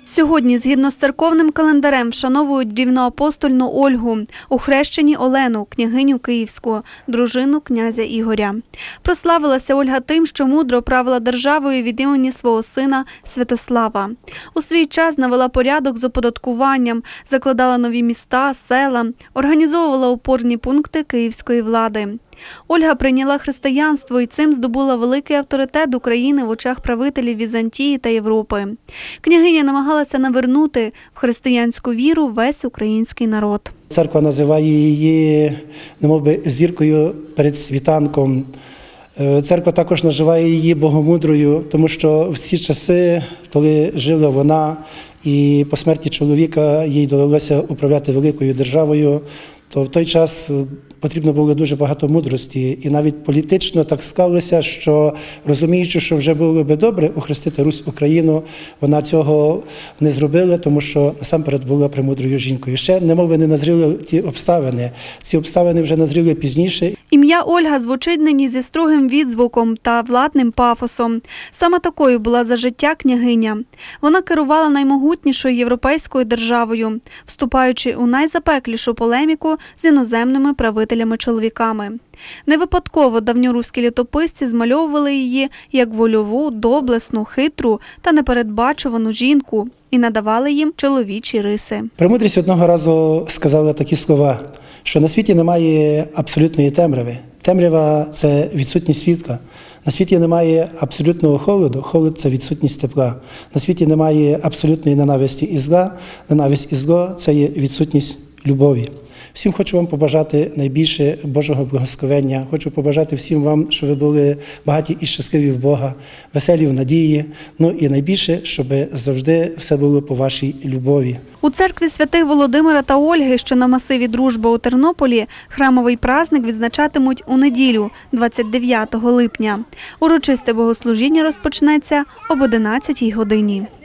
Сьогодні, згідно з церковним календарем, вшановують рівноапостольну Ольгу, у хрещенні Олену, княгиню Київську, дружину князя Ігоря. Прославилася Ольга тим, що мудро правила державою від імені свого сина Святослава. У свій час навела порядок з оподаткуванням, закладала нові міста, села, організовувала опорні пункти київської влади. Ольга прийняла християнство і цим здобула великий авторитет України в очах правителів Візантії та Європи. Княгиня намагалася навернути в християнську віру весь український народ. Церква називає її, немовби, зіркою перед світанком. Церква також називає її богомудрою, тому що в ці часи, коли жила вона і по смерті чоловіка їй довелося управляти великою державою, то в той час потрібно було дуже багато мудрості. І навіть політично так склалося, що розуміючи, що вже було би добре охрестити Русь Україну, вона цього не зробила, тому що насамперед була премудрою жінкою. Ще немов не назріли ті обставини. Ці обставини вже назріли пізніше. Ім'я Ольга звучить нині зі строгим відзвуком та владним пафосом. Саме такою була за життя княгиня. Вона керувала наймогутнішою європейською державою, вступаючи у найзапеклішу полеміку з іноземними правителями-чоловіками. Не випадково давньоруські літописці змальовували її як вольову, доблесну, хитру та непередбачувану жінку і надавали їм чоловічі риси. Премудрість одного разу сказала такі слова, що на світі немає абсолютної темряви. Темрява – це відсутність світла. На світі немає абсолютного холоду, холод – це відсутність тепла. На світі немає абсолютної ненависті і зла, ненависть і зло – це є відсутність любові. Всім хочу вам побажати найбільше Божого благословення. Хочу побажати всім вам, щоб ви були багаті і щасливі в Бога, веселі в надії, ну і найбільше, щоб завжди все було по вашій любові. У церкві святих Володимира та Ольги, що на масиві Дружба у Тернополі, храмовий праздник відзначатимуть у неділю, 29 липня. Урочисте богослужіння розпочнеться об 11 годині.